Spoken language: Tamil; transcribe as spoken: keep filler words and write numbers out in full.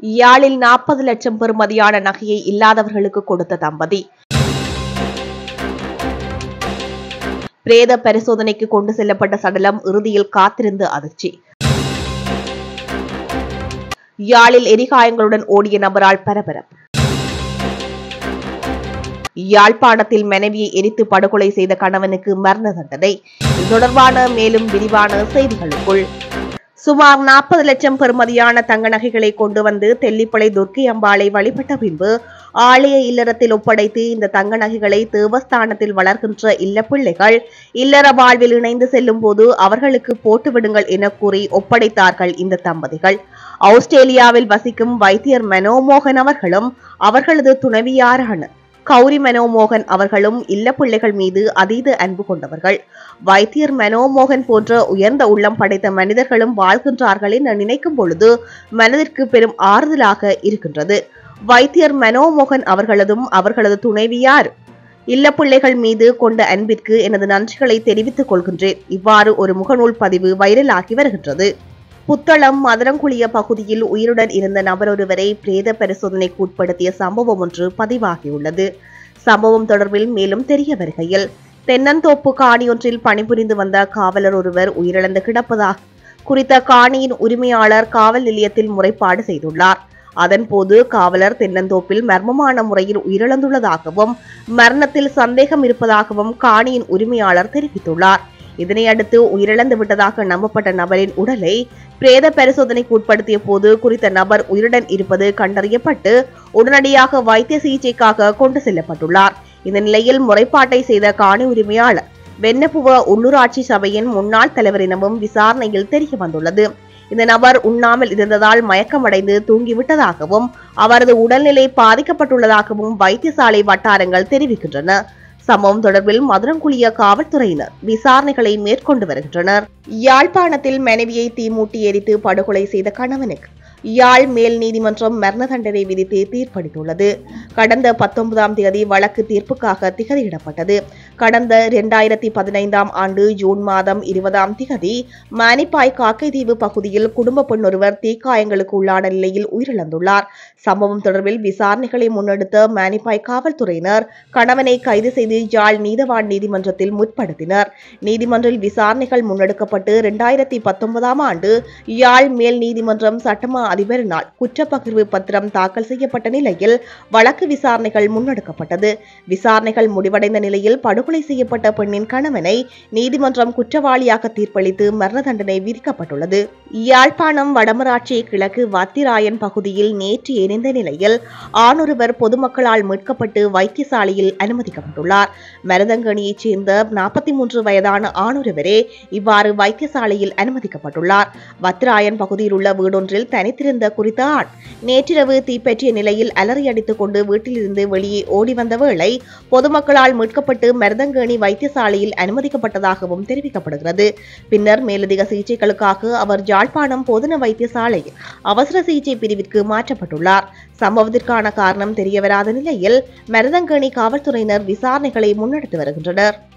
யாழில் நாற்பது லட்சம் பெறுமதியான நகையை இல்லாதவர்களுக்கு கொடுத்த தம்பதி. பிரேத பரிசோதனைக்கு கொண்டு செல்லப்பட்ட சடலம் இறுதியில் காத்திருந்து அதிர்ச்சி. யாழில் எரிகாயங்களுடன் ஓடிய நபரால் பரபரப்பு. யாழ்ப்பாணத்தில் மனைவியை எரித்து படுகொலை செய்த கணவனுக்கு மரண தண்டனை. இது தொடர்பான மேலும் விரிவான செய்திகளுக்குள் சுமார் நாற்பது லட்சம் பெறுமதியான தங்க நகைகளை கொண்டு வந்து தெல்லிப்பளை துர்க்கை அம்பாளை வழிபட்ட பின்பு ஆலய இல்லறத்தில் ஒப்படைத்து இந்த தங்க நகைகளை தேவஸ்தானத்தில் வளர்கின்ற இல்ல பிள்ளைகள் இல்லற வாழ்வில் இணைந்து செல்லும் போது அவர்களுக்கு போட்டுவிடுங்கள் என கூறி ஒப்படைத்தார்கள் இந்த தம்பதிகள். ஆஸ்திரேலியாவில் வசிக்கும் வைத்தியர் மனோமோகன் அவர்களும் அவர்களது துணைவியாரான கௌரி மனோமோகன் அவர்களும் இல்ல பிள்ளைகள் மீது அதீத அன்பு கொண்டவர்கள். வைத்தியர் மனோமோகன் போன்ற உயர்ந்த உள்ளம் படைத்த மனிதர்களும் வாழ்கின்றார்கள் என நினைக்கும் பொழுது மனதிற்கு பெரும் ஆறுதலாக இருக்கின்றது. வைத்தியர் மனோமோகன் அவர்களதும் அவர்களது துணைவியார் இல்ல பிள்ளைகள் மீது கொண்ட அன்பிற்கு எனது நன்றிகளை தெரிவித்துக் கொள்கின்றேன். இவ்வாறு ஒரு முகநூல் பதிவு வைரலாகி வருகின்றது. புத்தளம் மதனங்குளிய பகுதியில் உயிருடன் இருந்த நபர் ஒருவரை பிரேத பரிசோதனைக்கு உட்படுத்திய சம்பவம் ஒன்று பதிவாகியுள்ளது. சம்பவம் தொடர்பில் மேலும் தெரிய வருகையில் தென்னந்தோப்பு காணியொன்றில் பணிபுரிந்து வந்த காவலர் ஒருவர் உயிரிழந்து கிடப்பதாக குறித்த காணியின் உரிமையாளர் காவல் நிலையத்தில் முறைப்பாடு செய்துள்ளார். அதன்போது காவலர் தென்னந்தோப்பில் மர்மமான முறையில் உயிரிழந்துள்ளதாகவும் மரணத்தில் சந்தேகம் இருப்பதாகவும் காணியின் உரிமையாளர் தெரிவித்துள்ளார். இதனையடுத்து உயிரிழந்து விட்டதாக நம்பப்பட்ட நபரின் உடலை பிரேத பரிசோதனைக்கு உட்படுத்திய போது குறித்த நபர் உயிருடன் இருப்பது கண்டறியப்பட்டு உடனடியாக வைத்திய சிகிச்சைக்காக கொண்டு செல்லப்பட்டுள்ளார். இந்த நிலையில் முறைப்பாட்டை செய்த காணி உரிமையாளர் வெண்ணப்புவ உள்ளூராட்சி சபையின் முன்னாள் தலைவர் எனவும் விசாரணையில் தெரிய வந்துள்ளது. இந்த நபர் உண்ணாமல் இருந்ததால் மயக்கமடைந்து தூங்கிவிட்டதாகவும் அவரது உடல்நிலை பாதிக்கப்பட்டுள்ளதாகவும் வைத்தியசாலை வட்டாரங்கள் தெரிவிக்கின்றன. சம்பவம் தொடர்பில் மதுரங்குளிய காவல்துறையினர் விசாரணைகளை மேற்கொண்டு வருகின்றனர். யாழ்ப்பாணத்தில் மனைவியை தீமூட்டி எரித்து படுகொலை செய்த கணவனுக்கு யாழ் மேல் நீதிமன்றம் மரண தண்டனை விதித்து தீர்ப்பளித்துள்ளது. கடந்த பத்தொன்பதாம் தேதி வழக்கு தீர்ப்புக்காக திகதியிடப்பட்டது. கடந்த இரண்டாயிரத்தி பதினைந்தாம் ஆண்டு ஜூன் மாதம் இருபதாம் திகதி மானிப்பாய் காக்கைதீவு பகுதியில் குடும்ப பெண் ஒருவர் தீக்காயங்களுக்கு உள்ளான நிலையில் உயிரிழந்துள்ளார். சம்பவம் தொடர்பில் விசாரணைகளை முன்னெடுத்த மானிப்பாய் காவல்துறையினர் கணவனை கைது செய்து யாழ் நீதவான் நீதிமன்றத்தில் முற்படுத்தினர். நீதிமன்றில் விசாரணைகள் முன்னெடுக்கப்பட்டு இரண்டாயிரத்தி பத்தொன்பதாம் ஆண்டு யாழ் மேல் நீதிமன்றம் சட்டமா அதிபரினால் குற்றப்பகிர்வு பத்திரம் தாக்கல் செய்யப்பட்ட நிலையில் வழக்கு விசாரணைகள் முன்னெடுக்கப்பட்டது. விசாரணைகள் முடிவடைந்த நிலையில் படுகொலை செய்யப்பட்ட பெண்ணின் கணவனை நீதிமன்றம் குற்றவாளியாக தீர்ப்பளித்து மரண தண்டனை விதிக்கப்பட்டுள்ளது. யாழ்ப்பாணம் வடமராட்சி கிழக்கு வத்திராயன் பகுதியில் நேற்று எரிந்த நிலையில் ஆணொருவர் பொதுமக்களால் மீட்கப்பட்டு வைத்தியசாலையில் அனுமதிக்கப்பட்டுள்ளார். மருதங்கணியைச் சேர்ந்த நாற்பத்தி மூன்று வயதான ஆணொருவரே இவ்வாறு வைத்தியசாலையில் அனுமதிக்கப்பட்டுள்ளார். வத்திராயன் பகுதியில் உள்ள வீடொன்றில் தனித்து இருந்த குறித்த ஆண் நேற்றிரவு தீப்பற்றிய நிலையில் அலறியடித்துக் கொண்டு வீட்டிலிருந்து வெளியே ஓடி வந்த வேளை பொதுமக்களால் மீட்கப்பட்டு மருதங்கேணி வைத்தியசாலையில் அனுமதிக்கப்பட்டதாகவும் தெரிவிக்கப்படுகிறது. பின்னர் மேலதிக சிகிச்சைகளுக்காக அவர் யாழ்ப்பாணம் போதனா வைத்தியசாலையில் அவசர சிகிச்சை பிரிவிற்கு மாற்றப்பட்டுள்ளார். சம்பவத்திற்கான காரணம் தெரியவராத நிலையில் மருதங்கேணி காவல்துறையினர் விசாரணைகளை முன்னெடுத்து வருகின்றனர்.